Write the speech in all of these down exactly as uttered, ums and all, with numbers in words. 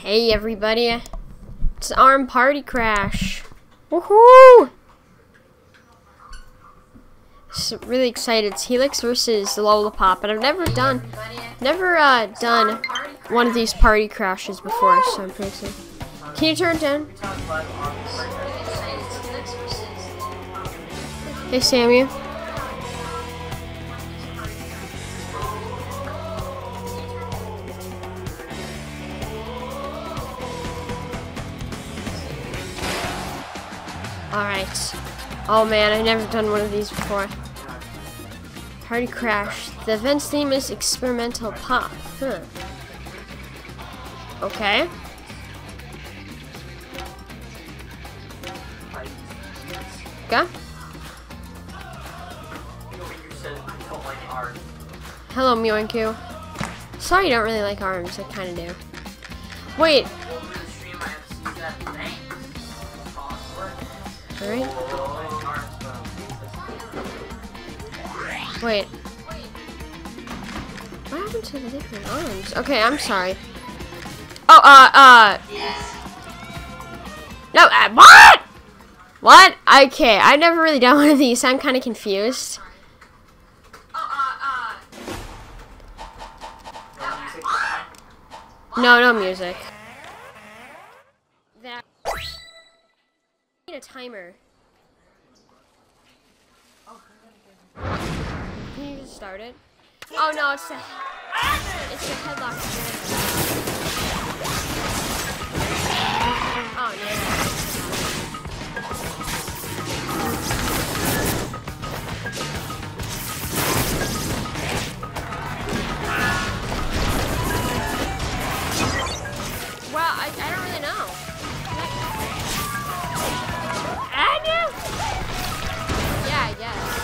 Hey everybody, it's Arm Party Crash. Woohoo! So really excited. It's Helix versus Lola Pop, and I've never done, never uh, done one of these party crashes before, so I'm pretty excited. Can you turn it down? Hey Sammy. Alright. Oh man, I've never done one of these before. Party Crash. The event's theme is Experimental Pop. Huh. Okay. Okay. Hello, Mewinku. Sorry you don't really like arms. I kind of do. Wait. Alright. Wait. What happened to the different arms? Okay, I'm sorry. Oh, uh, uh. No, uh, what? What? Okay, I've never really done one of these, so I'm kind of confused. No, no music. That. I need a timer. Can you just start it? Oh no, it's the it's the headlock. Oh no. Well, I I don't really know. I do. Yeah, I guess.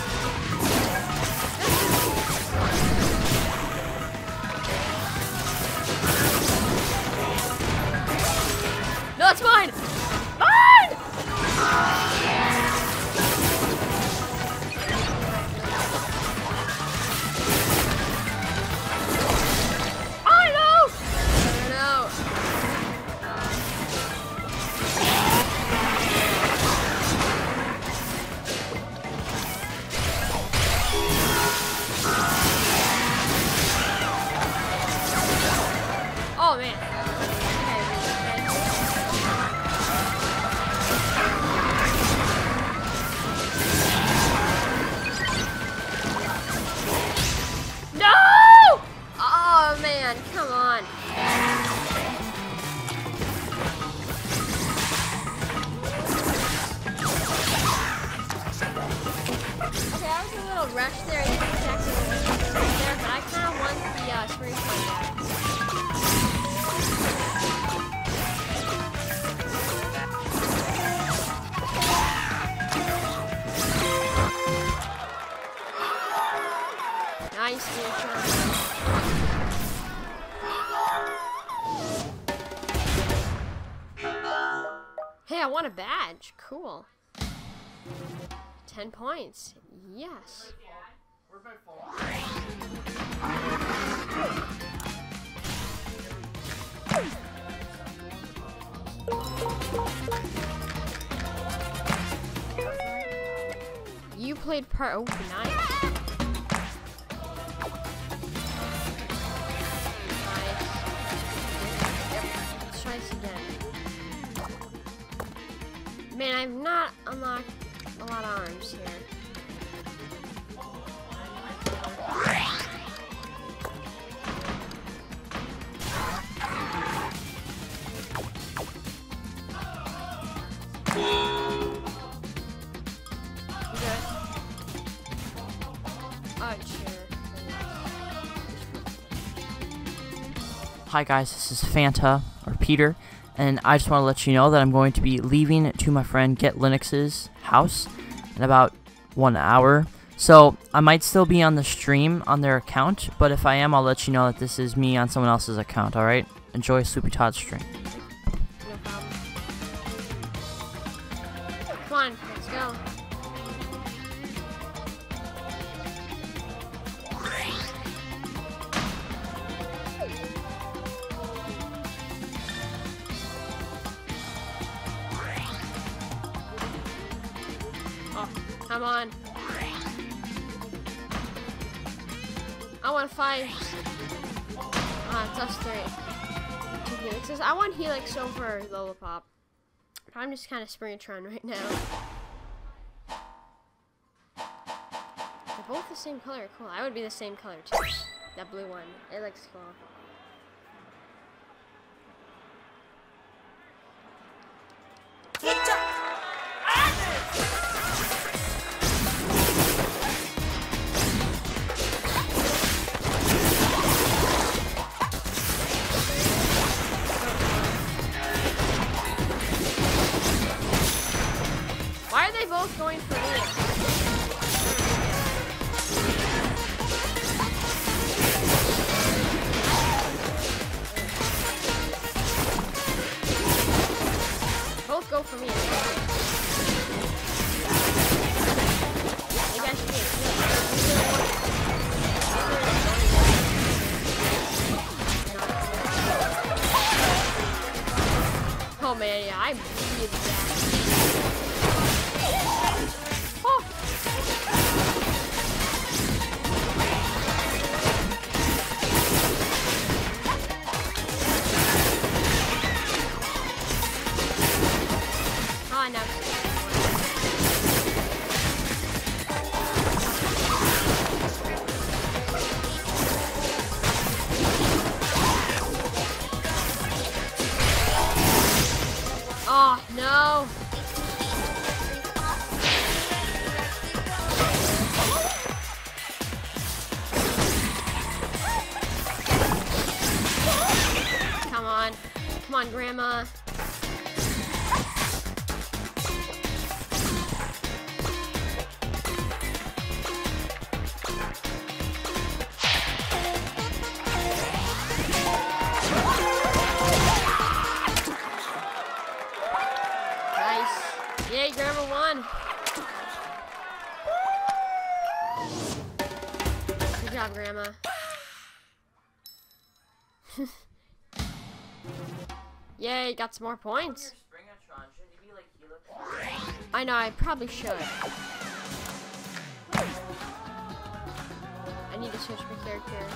No, it's mine! Mine! Oh no! No, no. Oh man. Come on. Okay, I was a little rushed there. I didn't exactly what there, but I kind of want the uh, screenshot there. Nice screenshot. Hey, I want a badge. Cool. Ten points. Yes. You played part. Oh, nice. Nice. Yep. Let's try this again. Man, I've not unlocked a lot of arms here. Okay. Oh, sure. Hi guys, this is Fanta, or Peter, and I just want to let you know that I'm going to be leaving to my friend Get Linux's house in about one hour. So I might still be on the stream on their account, but if I am, I'll let you know that this is me on someone else's account, alright? Enjoy Sloopy Tod's stream. No problem. Come on, let's go. Come on. I want five. Ah, it's us three. Two Helixes. I want Helix over Lola Pop. But I'm just kind of Springatron right now. They're both the same color. Cool. I would be the same color too. That blue one. It looks cool. Why are they both going for me? Both go for me. You guys can't. Oh man, yeah, I needed that. Oh. Oh, no. Oh, no. Come on. Come on, Grandma. Nice. Yay, Grandma won. Good job, Grandma. Yay, got some more points. I know, I probably should. I need to switch my character.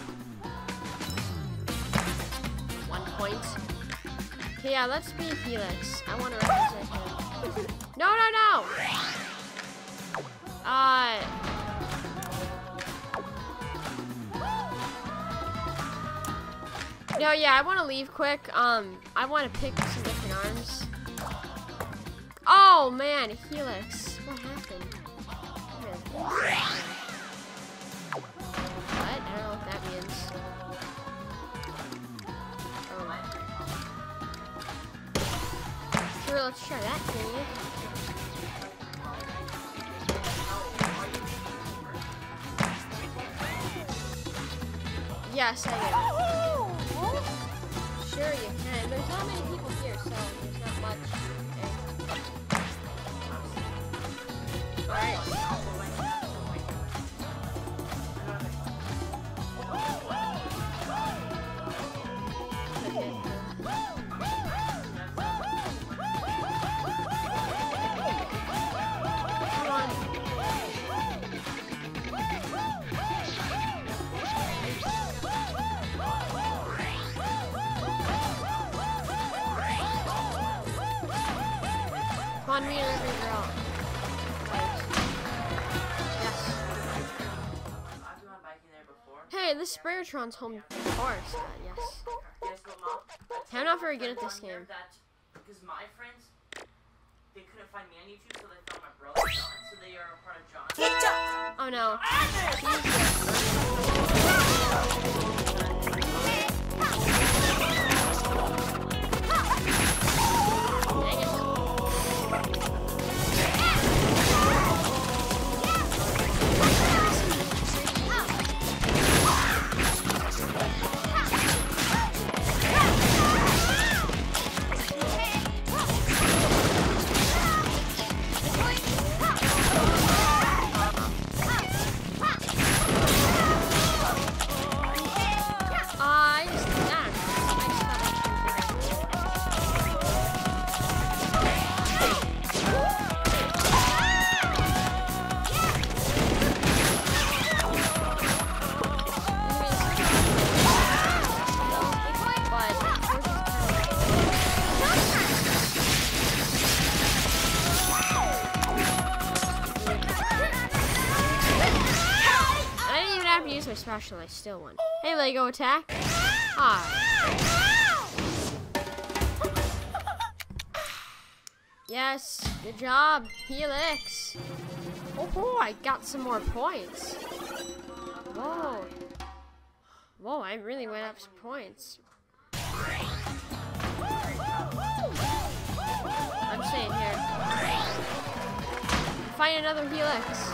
One point. Okay, yeah, let's be Helix. I want to represent him. No, no, no! Uh... No, yeah, I want to leave quick. Um, I want to pick some different arms. Oh, man, Helix. What happened? What? I don't know what that means. Oh. Sure, let's try that, can you? Yes, I do. Sure you can. There's not many people here, so there's not much. Okay. Alright. Come on. Come on, me and every girl. Yes. Hey, this Springatron's home forest. Uh, yes. I'm not very good at this game. Because my friends, they couldn't find me on YouTube, so they found my brother John, so they are a part of John. Oh no. Dang it. special. I still won. Hey, Lego attack. Hi. Yes, good job, Helix. Oh, I got some more points. Whoa. Whoa, I really went up some points. I'm staying here. Find another Helix.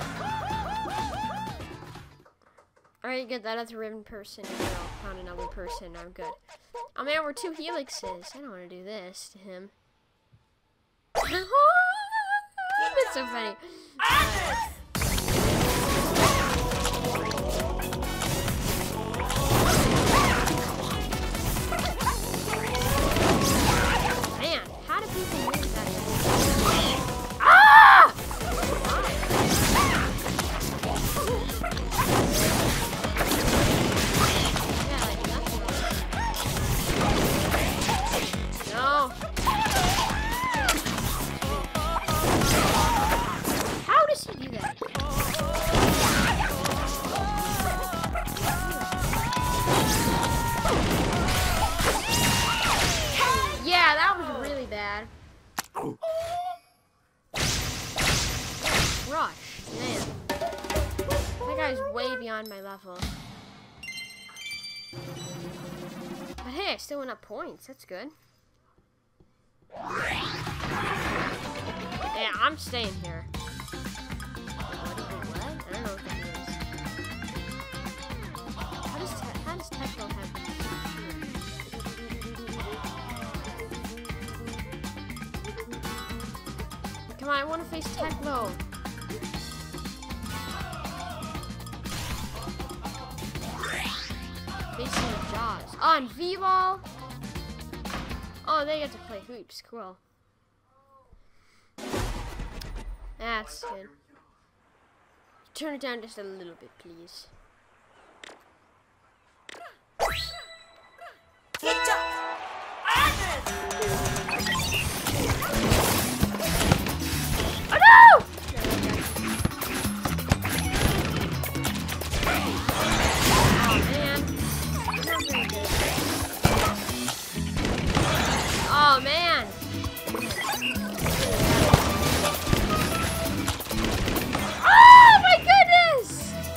Alright, get that other ribbon person. No, found another person. I'm good. Oh man, we're two Helixes. I don't want to do this to him. That's so funny. Uh, Man, how do people use that? Ah! Yeah, like nothing. No. How does he do that? Yeah, that was really bad. Rush, man. That guy's way beyond my level. But hey, I still went up points. That's good. Yeah, I'm staying here. What? I don't know what that is. How does te how does Techno have? Come on, I want to face Techno. Facing the Jaws. On V-Ball. Oh, they get to play hoops. Cool. That's good. Turn it down just a little bit, please. Oh no! Oh man. Oh man. Oh my goodness!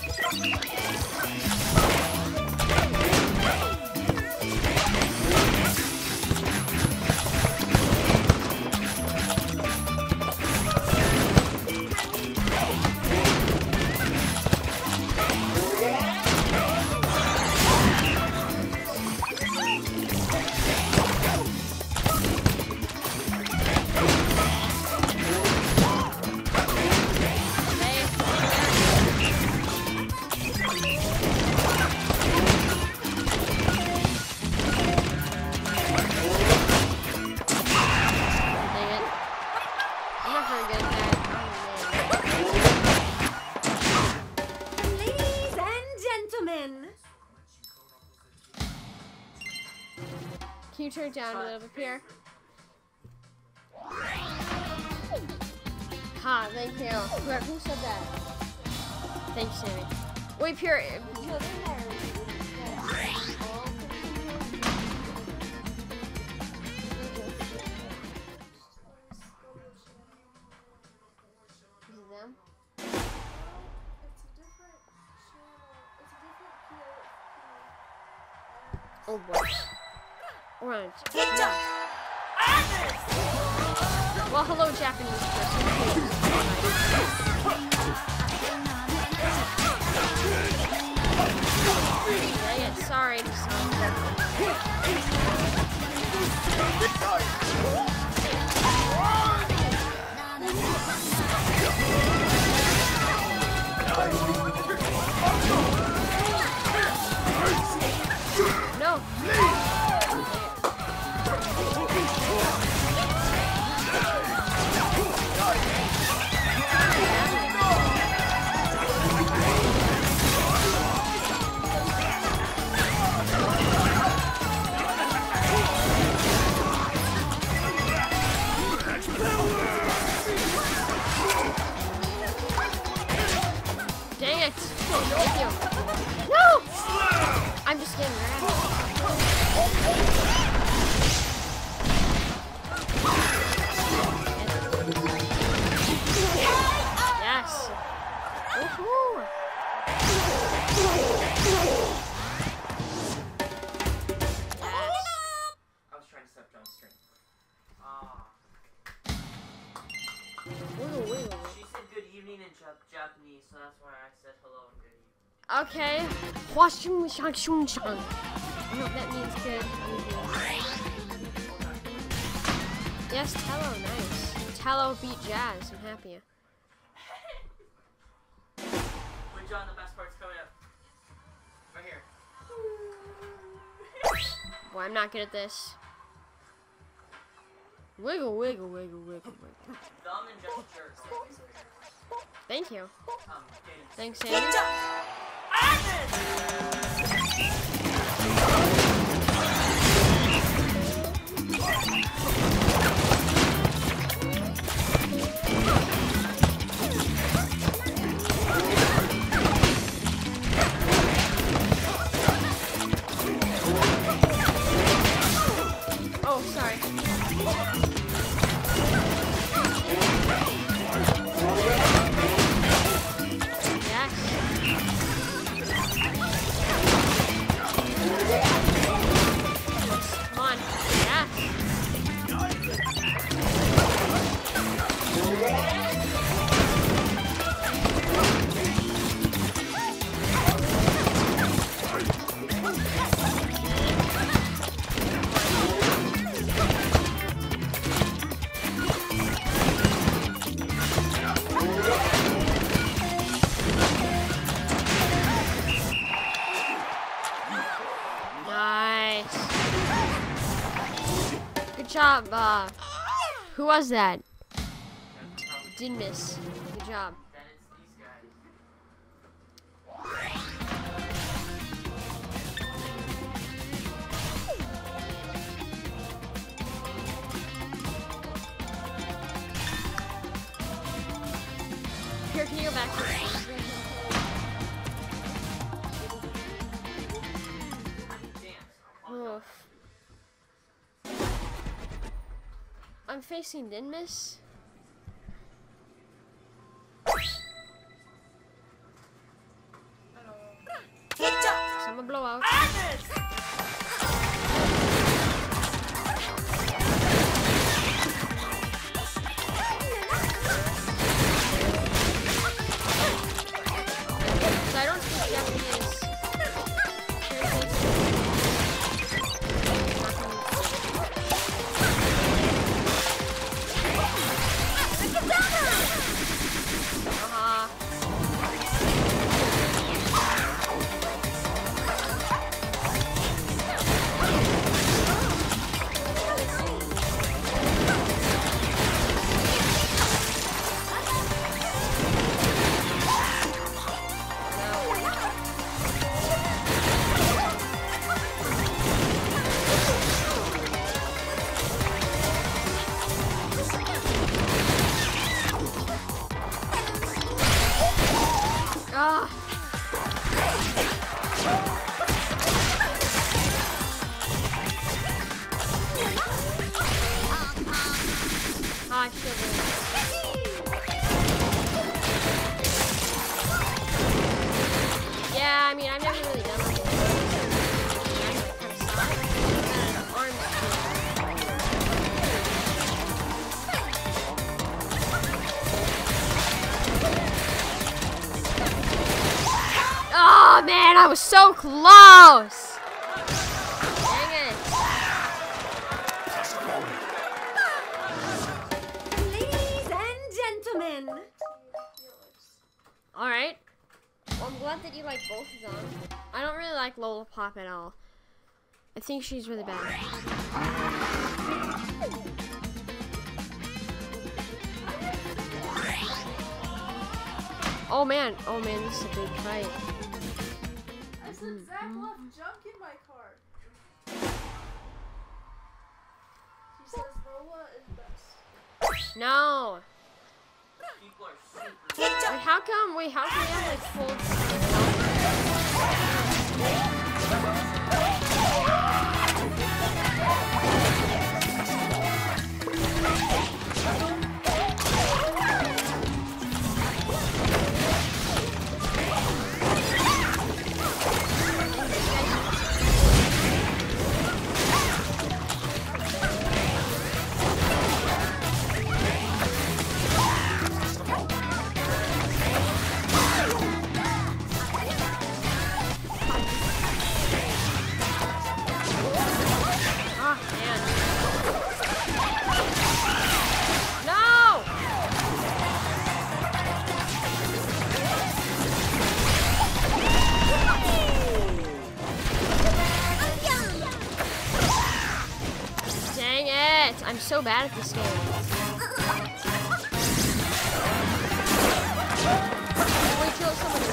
Can you turn it down a little bit, Pierre? Ha, thank you. Who said that? Thanks, Sammy. Wait, Pierre. Is it them? Oh boy. Orange. Yeah. Well, hello, Japanese person. Dang it, sorry. No. Wiggle, wiggle. She said good evening in Jap Japanese, so that's why I said hello and good evening. Okay. Hwashung shang shung shang. I hope that means good evening. Yes, Tello, nice. Tello beat Jazz. I'm happy. Wait, John, the best part's coming up. Right here. Boy, I'm not good at this. Wiggle, wiggle, wiggle, wiggle, wiggle. Thumb and gesture. Thank you. Um, Thanks, Sammy. Oh, sorry. Yes. Come on. Yes. Nice. Good job. Uh, who was that? Didn't miss. Good job. Then it's these guys. Here, can you go back to the Oof. I'm facing Dinmus. I'm a blowout. So I don't speak Japanese. Uh-huh. Ah. Ah, sugar. Yeah, I mean, I've never really done like this. Oh man, I was so close! Dang it. Ladies and gentlemen. Alright. Well, I'm glad that you like both of them. I don't really like Lola Pop at all. I think she's really bad. Oh man, oh man, this is a big fight. I said Zach left junk in my car. She says Lola is best. No! People are super. Wait, how come, wait, how come we have like full... so bad at this game. Wait till somebody.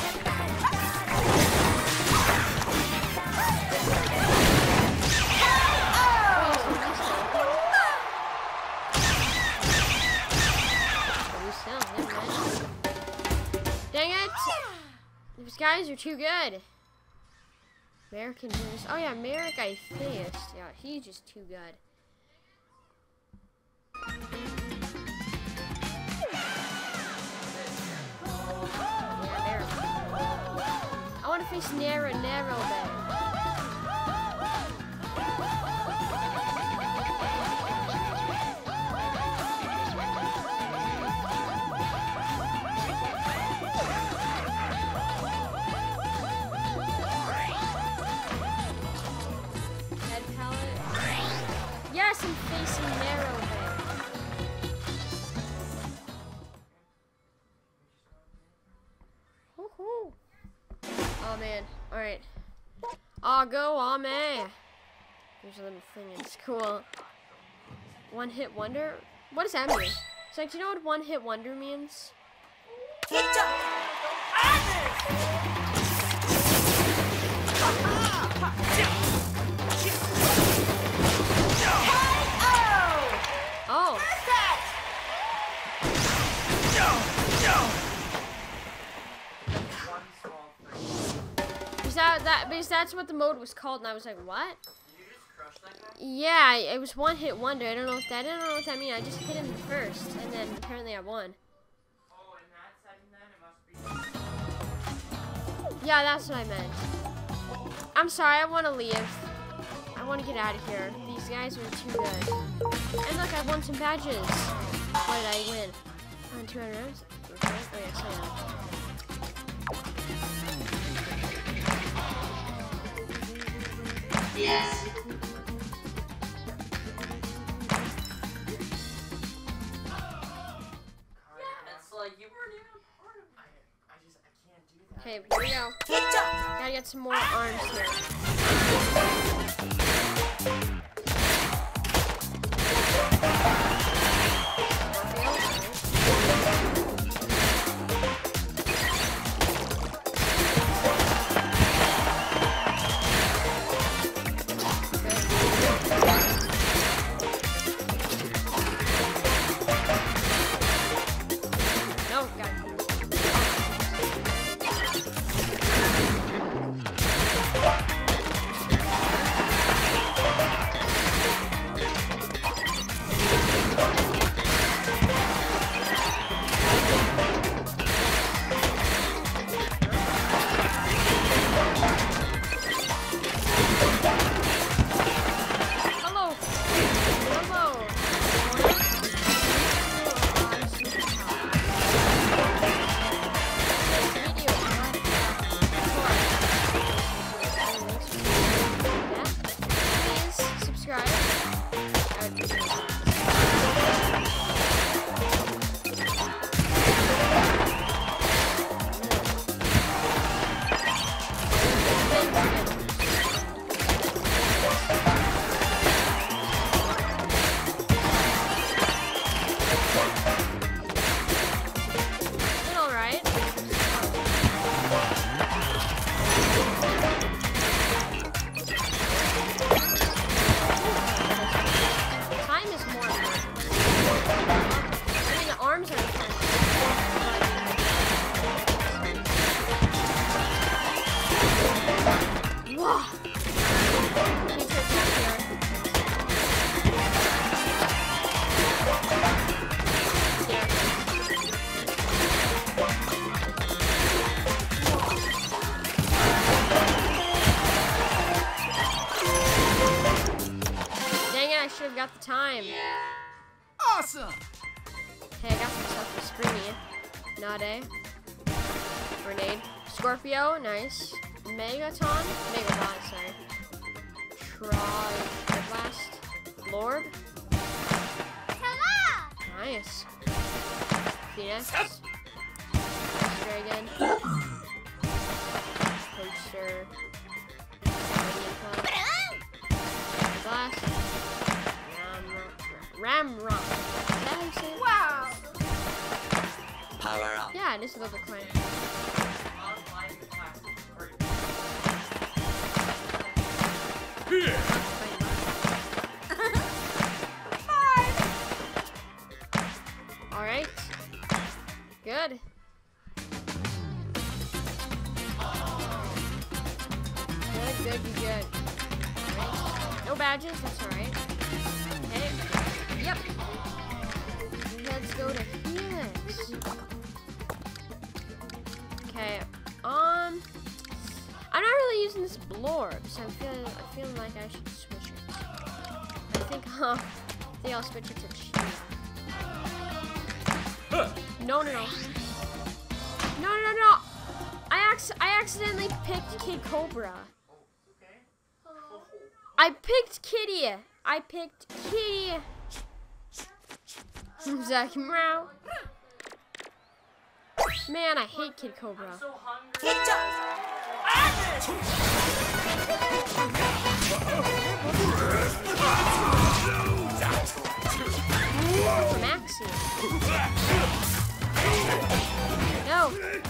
Dang it! These guys are too good. American news. Oh yeah, Merrick I faced. Yeah, he's just too good. Yeah, Merrick. I want to face Narrow Narrow Bear. Yes, I'm facing Narrow Bear. Woohoo! Oh man, alright. I'll go on me. There's a little thing, it's cool. One hit wonder? What does that mean? So, like, do you know what one hit wonder means? Oh. Is that that? Because that's what the mode was called, and I was like, what? Did you just crush that guy? Yeah, it was one hit wonder. I don't know what that. I don't know what that means. I just hit him first, and then apparently I won. Oh, in that setting then it must be. Yeah, that's what I meant. I'm sorry. I want to leave. I want to get out of here. These guys are too good. And look, I won some badges. What did I win? On two hundred rounds? Okay. Oh, yeah, so Yes. It's like you weren't even part of it. I just, I can't do that. okay, here we go. Gotta get some more arms here. Got the time. Awesome. Hey, I got some stuff for Screamy. Nade. Grenade. Scorpio, nice. Megaton. Megaton, sorry. Try. Blast. Lord. Nice. Phoenix. Dragon. Poster. Blast. Ramrock. Is that how you say it? Wow. Power up. Yeah, it is a little bit quiet. Alright. Good. Good, good, good, good. Alright. No badges, that's alright. Okay. Yep. Let's go to Helix. Okay. Um I'm not really using this blorb, so I'm feeling I'm feeling like I should switch it. I think huh I think I'll switch it to cheetah. No, no, no. No, no, no, no. I, ac I accidentally picked Kid Cobra. I picked Kitty. I picked Kitty. Zach Meow. Man, I hate Kid Cobra. Maxie. No.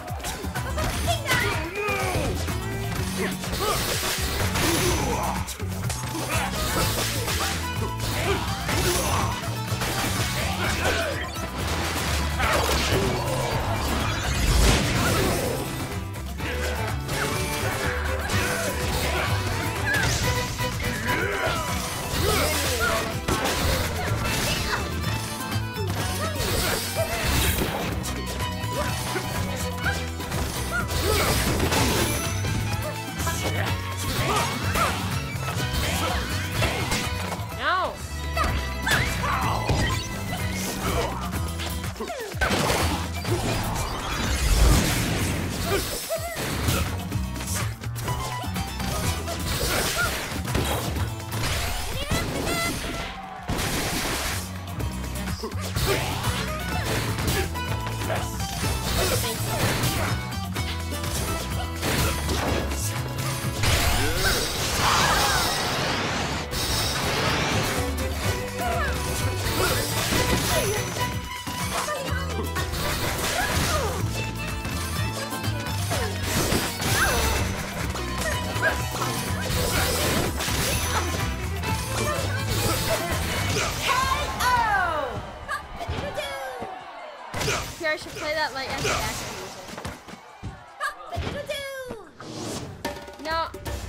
I should play that like as the action music. No.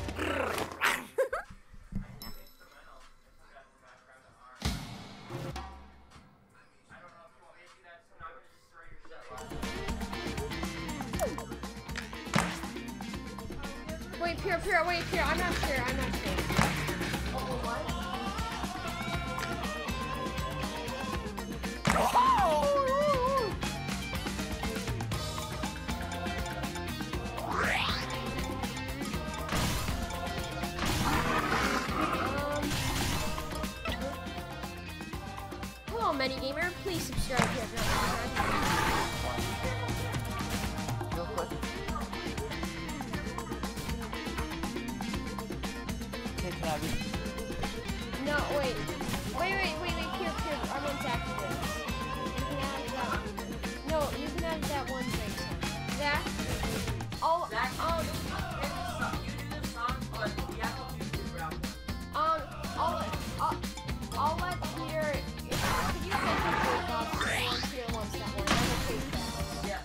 Wait, Pure, Pure, wait, Pure, I'm not sure, I'm not sure. Oh, what? Gamer, please subscribe if you have not subscribed. Real quick. Okay, can I be? No, wait. Wait, wait, wait, wait, Pure, Pure. I want Zach to do this. You can have that. No, you can have that one drink. Zach? Oh, Zach, um, you do this song, but we have to do the rap. um, I'll let, I'll, I'll let Peter. Could you send me the box? Peter wants that one. I'm okay with that.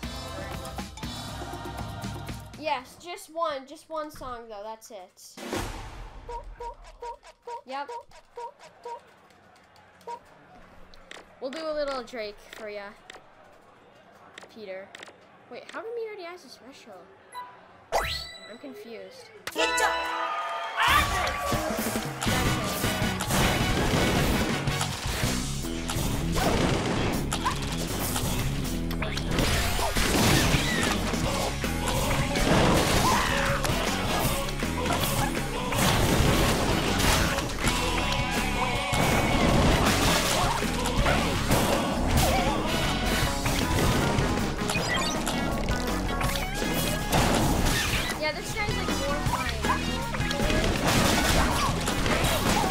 Yes. Yes, just one, just one song though. That's it. Yep. We'll do a little Drake for ya, Peter. Wait, how come he already has a special? I'm confused. Yeah, this guy's like more fine.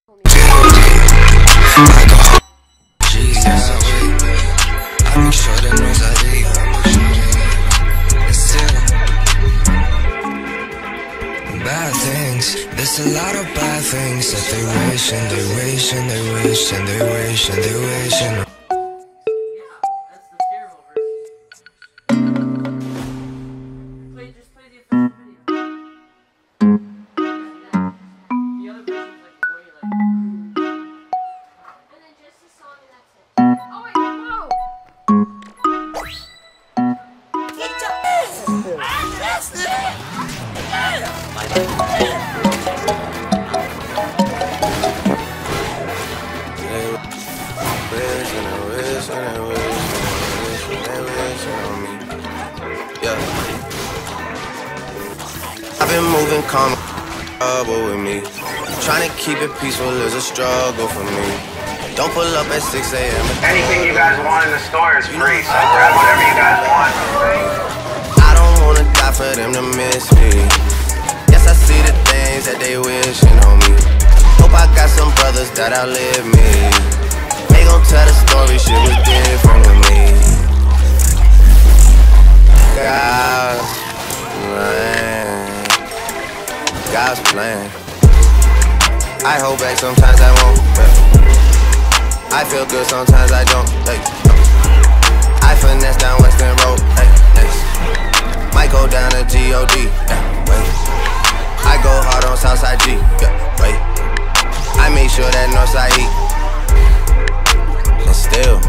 Bad things, there's a lot of bad things that they wish and they wish and they wish and they wish and they wish and I've been moving calm, trouble with me. Trying to keep it peaceful is a struggle for me. Don't pull up at six A M Anything you guys want in the store is free, so grab whatever you guys want. I don't wanna die for them to miss me. Yes, I see the things that they wishing on me. Hope I got some brothers that outlive me. They gon' tell the story, shit was different with me. God's plan, God's plan. I hold back, sometimes I won't. I feel good, sometimes I don't. Hey, I finesse down Western Road. Hey, hey. Might go down to G O D. Yeah, wait. I go hard on Southside G. Yeah, wait. I make sure that Northside eat. And still,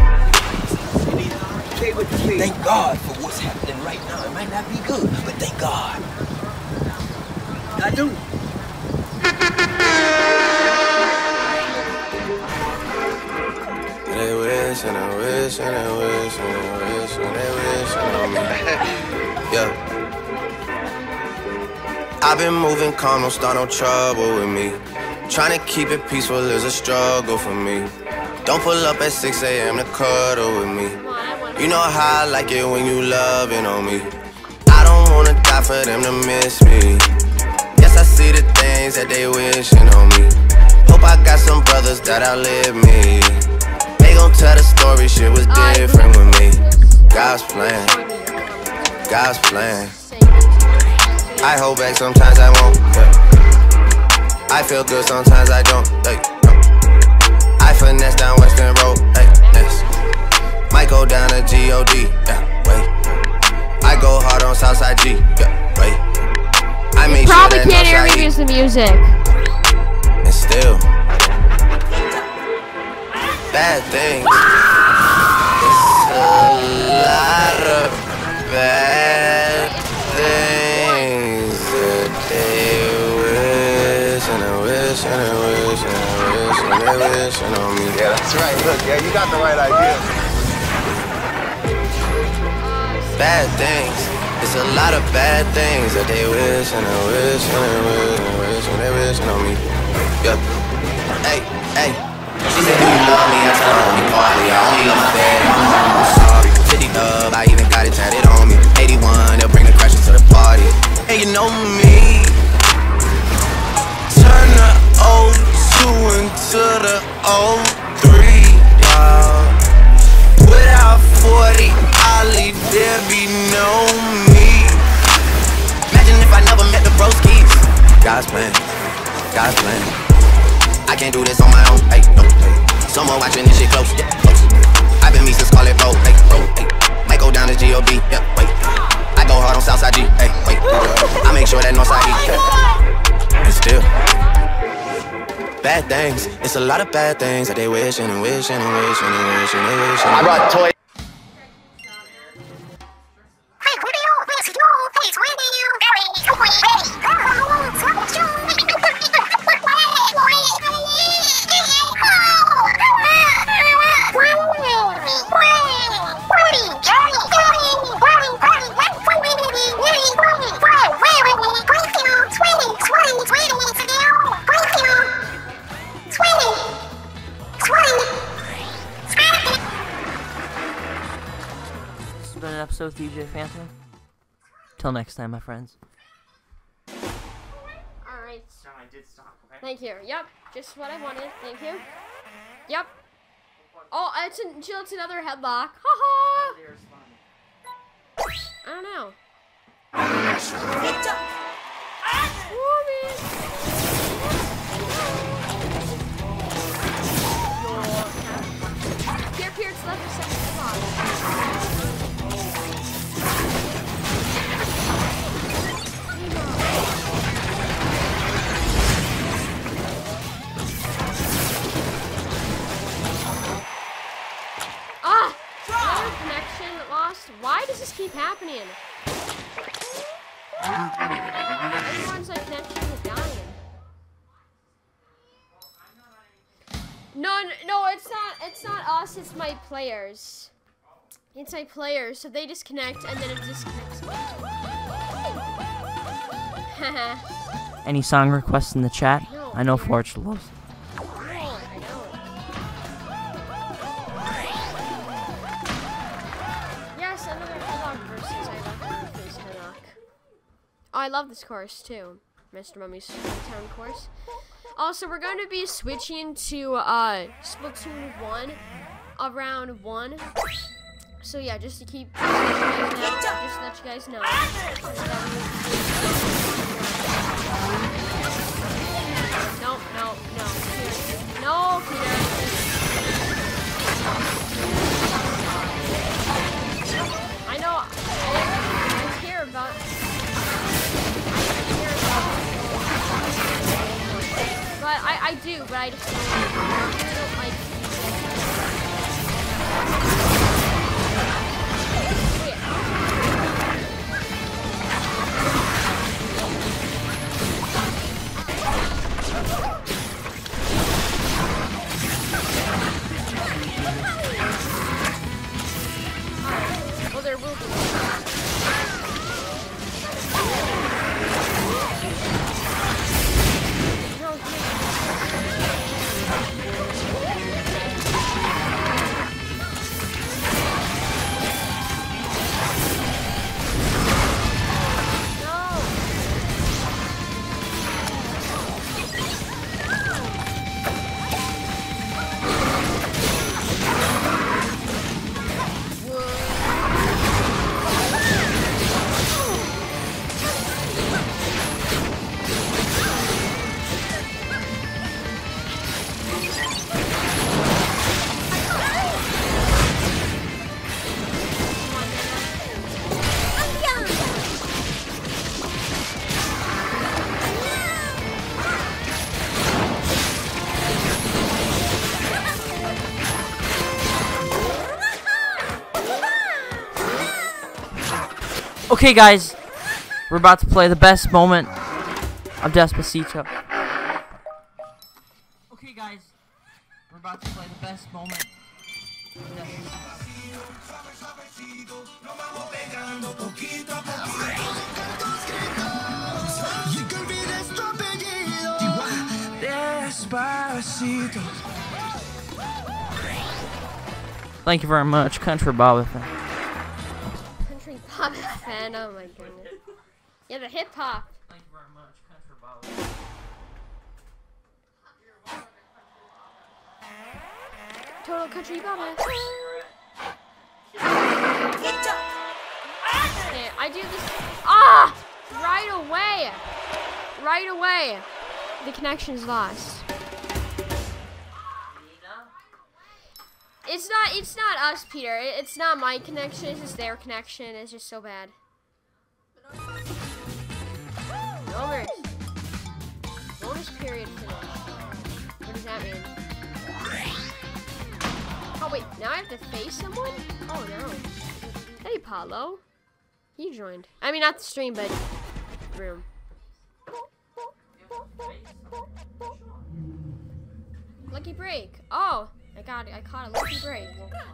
thank God for what's happening right now. It might not be good, but thank God. I do. They wish and I wish and I wish and I wish and they wish on me. Yeah. I've been moving calm, don't start no trouble with me. Trying to keep it peaceful is a struggle for me. Don't pull up at six A M to cuddle with me. You know how I like it when you loving on me. I don't wanna die for them to miss me. Yes, I see the things that they wishing on me. Hope I got some brothers that outlive me. They gon' tell the story, shit was different with me. God's plan, God's plan. I hold back, sometimes I won't. Yeah. I feel good, sometimes I don't. Hey, no. I finesse down Western Road. Hey, next. Might go down to G O D. Yeah, wait. I go hard on Southside G. Yeah, wait. I make sure Probably that can't hear Northside me eat. because the music. And still, bad things. It's a lot of bad things that they wish and I wish and I wish and I wish and they wishing on me. Yeah, that's right. Look, yeah, you got the right idea. Bad things. It's a lot of bad things that they wish and I wish and I wish and I wish and they wishing on me. Yeah. Hey, hey. She said, do you love me? I told her only partly. I only love my bed. I'm sorry. fifty dub, I even got it tatted on me. eighty-one, they'll bring the crashers to the party. And you know me. Turn the oh two into the oh three, dawg. Without forty, Ollie, there be no me. Imagine if I never met the broskies. God's plan, God's plan. I can't do this on my own, hey, no, hey. Someone watching this shit close, yeah, close. I've been me since call it bro, hey, bro, hey. Might go down to G O D, yeah, wait. I go hard on Southside G, hey, wait. I make sure that Northside eat, yeah. And still, bad things. It's a lot of bad things that they wishing and wishing and wishing and wishing and wishing. I brought toys. This has been an episode of D J Phantom. Till next time, my friends. Alright. did stop, okay? Thank you. Yep, just what I wanted. Thank you. Yep. Oh, it's, an, it's another headlock. Haha! I don't know. Here, here, it's left for second headlock. Ah! Another connection lost. Why does this keep happening? Everyone's like connection is dying. No, no, no, it's not. It's not us. It's my players. It's my players. So they disconnect and then it disconnects. Any song requests in the chat? No, I know here. Forge loves. I know. Yes, another headlock versus I love this headlock. Oh, I love this course too, Mister Mummy's Town course. Also, we're going to be switching to uh, Splatoon one around one. So yeah, just to keep just to let you guys know. No, no, no, Peter. No, Peter. I know. I, I care about. I care about. But I, I do, but I just don't, I don't like well, there will be. Okay, guys, we're about to play the best moment of Despacito. Okay, guys, we're about to play the best moment of Despacito. Thank you very much, Country Bob. Country pop fan, oh my goodness. Yeah, the hip hop. Thank you very much, Country Bob. Total country baba. Okay, I do this. Ah! Right away! Right away! The connection's lost. It's not, it's not us, Peter. It's not my connection, it's just their connection. It's just so bad. Bonus. Bonus period finish. What does that mean? Oh wait, now I have to face someone? Oh no. Hey Paulo. He joined. I mean, not the stream, but room. Lucky break. Oh, I got it. I caught a lucky break.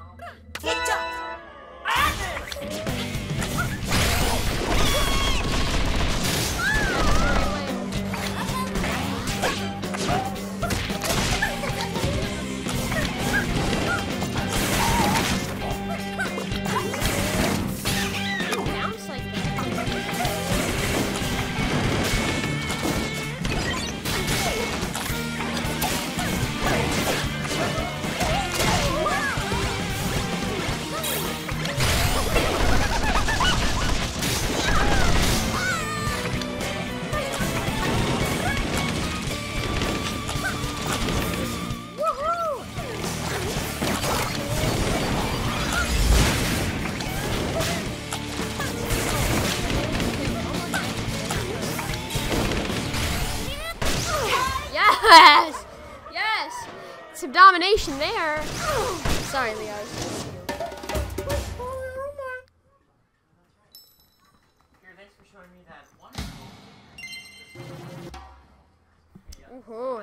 Sounds like some domination there. Sorry, Leo. Ooh.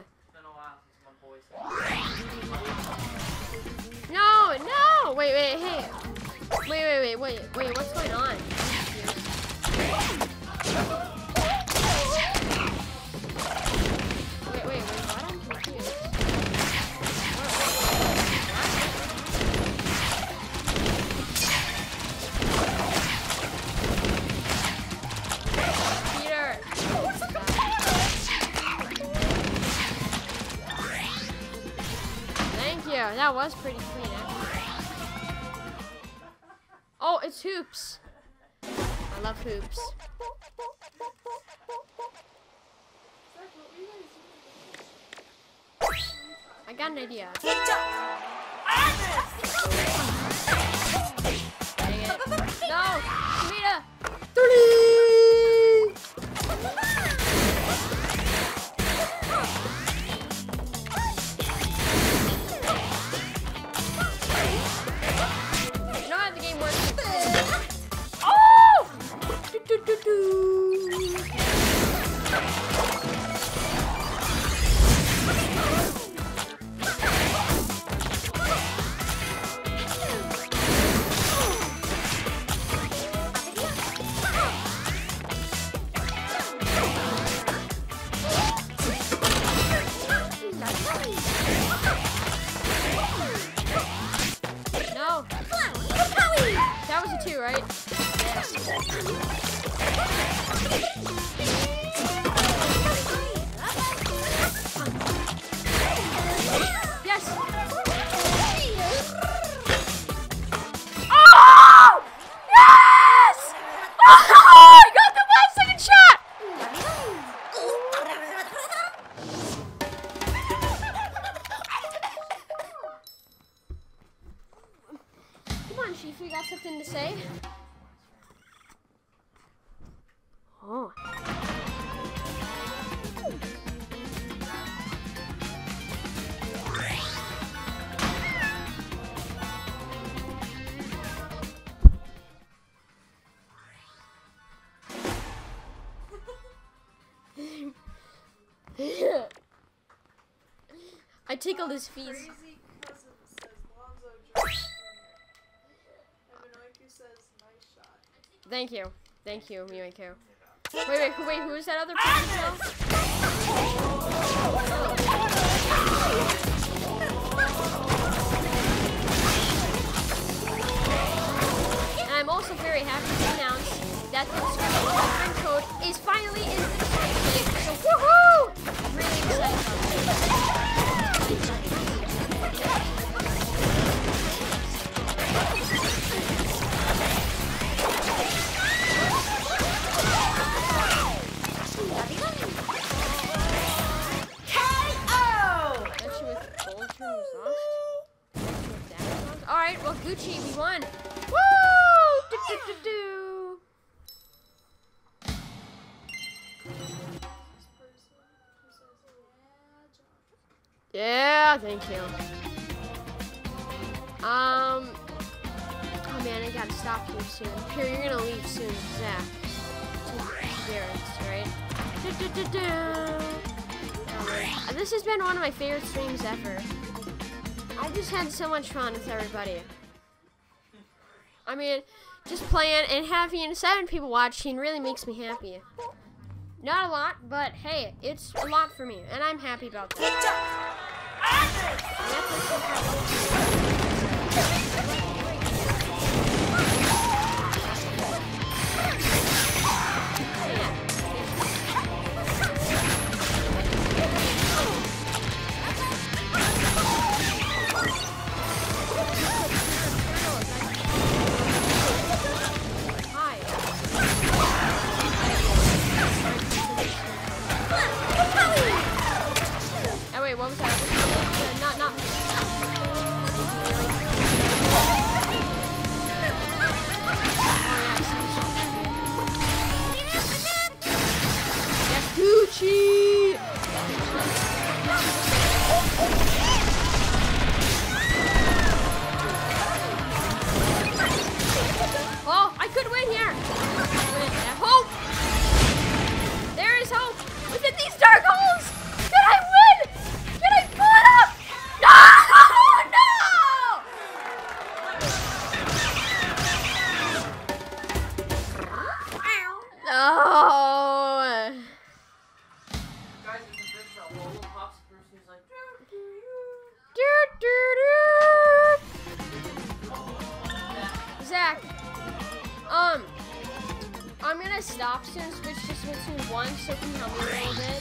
No, no! Wait, wait, hey. Wait, wait, wait, wait, wait, what's going on? Wait, wait, wait, what? I'm confused. Peter! Thank you, that was pretty clean, actually. Oh, it's hoops. I love hoops. I got an idea. Dang it. No! Kamita! You know how the game works? Oh! Do, do, do, do. No. That was a two, right? Yes. Oh! Yes! Oh! I got the last second shot! Come on, Chief, you got something to say? Oh. I tickled his feet. Crazy cousin says Lonzo Jones. Evan says nice shot. Thank you. Thank you, Miwako. Wait, wait, who, wait, who is that other person now? And I'm also very happy to announce that the description code is finally in the description. So woohoo! I'm really excited about this. Alright, well, Gucci, we won. Woo! Do, do, do, do. Yeah, thank you. Um, oh man, I gotta stop you soon. Here, you're gonna leave soon, Zach. To Garrett's, right? Do, do, do, do. Um, this has been one of my favorite streams ever. I just had so much fun with everybody. I mean, just playing and having seven people watching really makes me happy. Not a lot, but hey, it's a lot for me, and I'm happy about that. What was that? Not, not. Um, I'm gonna stop soon, switch to Splatoon one so it can help me a little bit.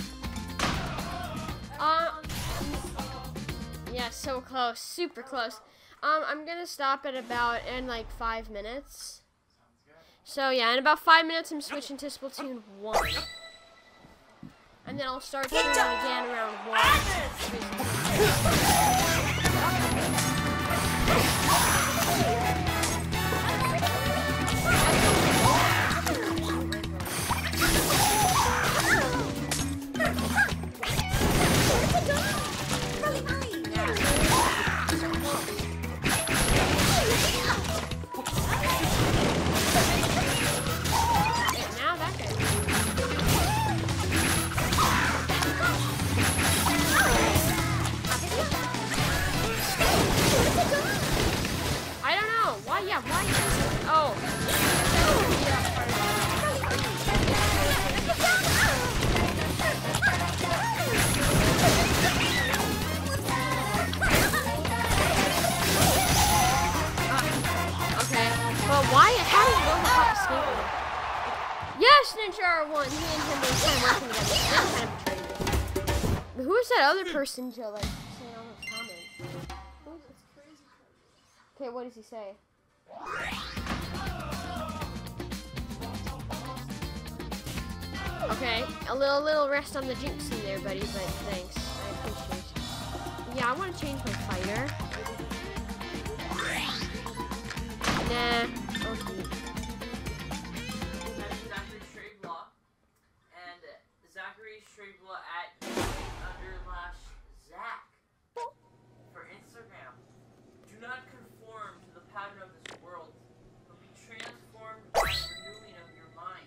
Um, yeah, so close, super close. Um, I'm gonna stop at about in like five minutes. So yeah, in about five minutes, I'm switching to Splatoon one, and then I'll start streaming again around one. Yes, Ninja R one. He and him were kind of working together. They kind of betrayed me. But who is that other person to like saying all those comments? Okay, what does he say? Okay, a little little rest on the jinx in there, buddy. But thanks, I appreciate it. Yeah, I want to change my fighter. Nah. Okay. Under slash Zach for Instagram. Do not conform to the pattern of this world, but be transformed by the renewing of your mind.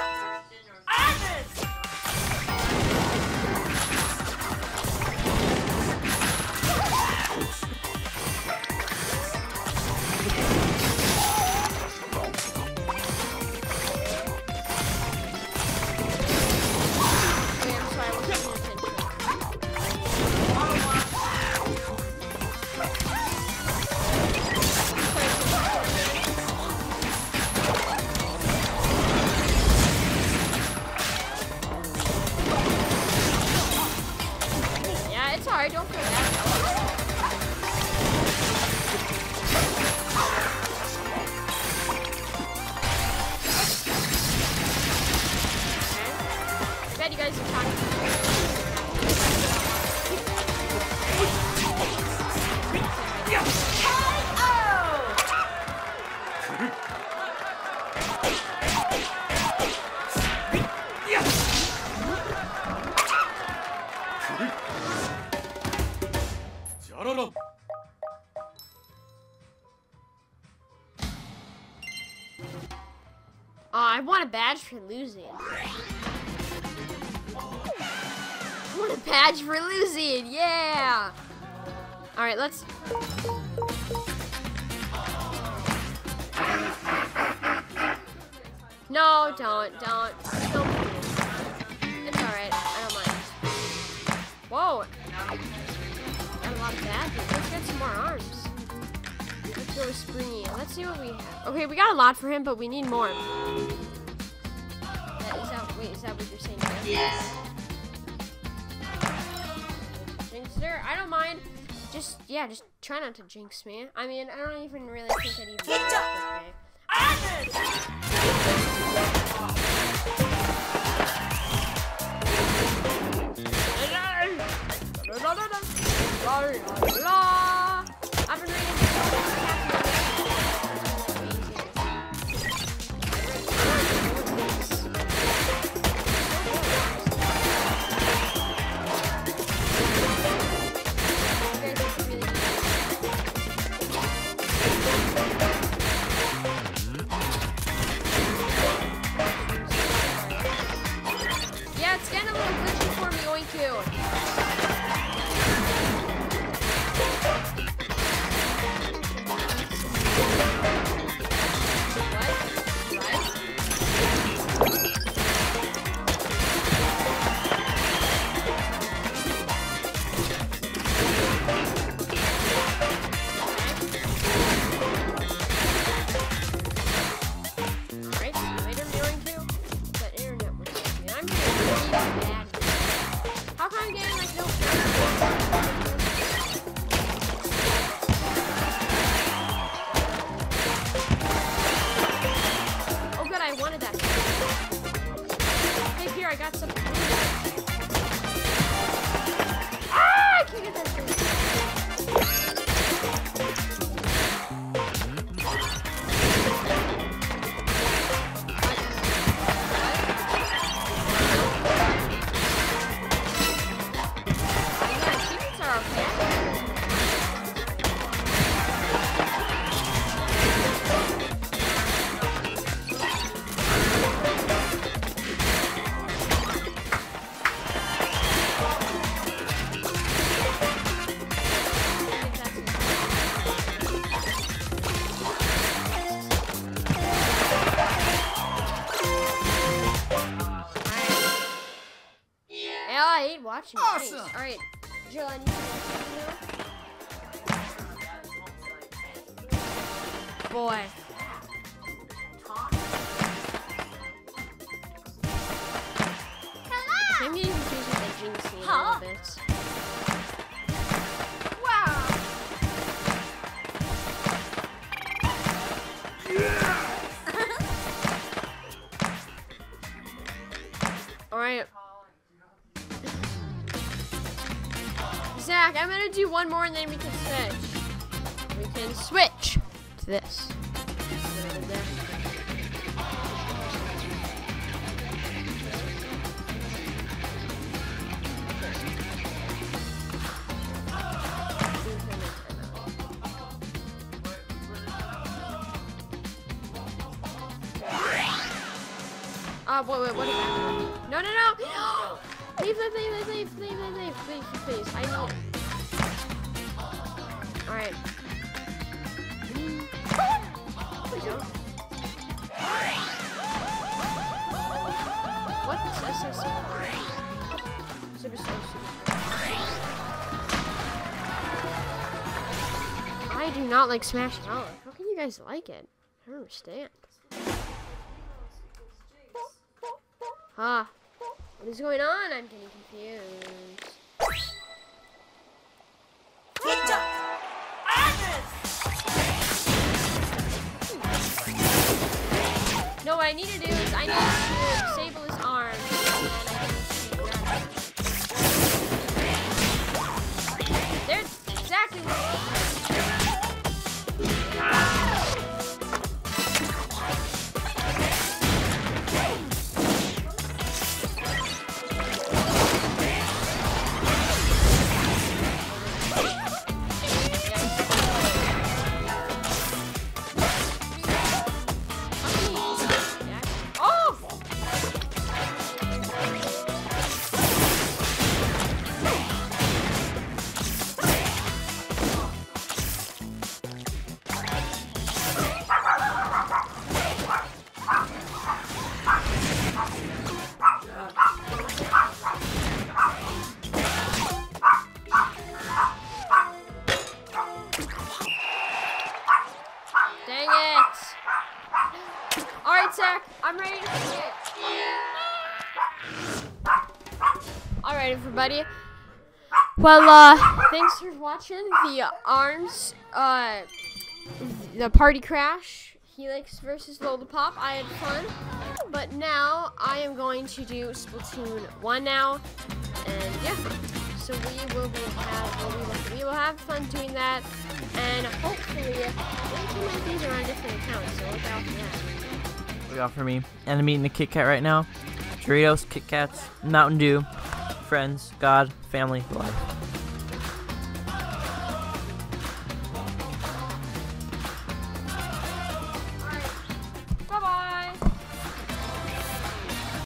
Sorry, don't feel bad. I bet you guys are talking. Oh, I want a badge for losing. I want a badge for losing, yeah! Alright, let's... No, don't, don't. Don't. It's alright, I don't mind. Whoa! Got a lot of badges. Let's get some more arms. Let's go with Springy. Let's see what we have. Okay, we got a lot for him, but we need more. That, is that, wait, is that what you're saying? Yes. Jinxer, I don't mind. Just, yeah, just try not to jinx me. I mean, I don't even really think that even works with me. I've been reading yeah, it's getting a little glitchy for me, oink you. watching. Awesome. Nice. All right, Jill, I need you. Boy. I'm getting confused with the dream scene a little bit. Wow. Alright. Zach, I'm gonna do one more and then we can switch. We can switch to this. Uh, wait, wait, what is that? No, no, no! Leave, leave, leave, leave, leave, leave, leave, please, please. I need it. Alright. There we go. What? That's so super. Super, so super. I do not like Smash at all. How can you guys like it? I don't understand. Huh. What is going on? I'm getting confused. No, what I need to do is I need to disable his arms. There's exactly what I'm ready to switch. Alright, everybody. Well, uh, thanks for watching the ARMS, uh, the Party Crash, Helix versus Lola Pop. I had fun, but now I am going to do Splatoon one now, and yeah, so we will be have we will, we will have fun doing that, and hopefully we can make these around different accounts. So look out for that. Look out for me. And I'm eating a Kit Kat right now. Doritos, Kit Kats, Mountain Dew, friends, God, family, life.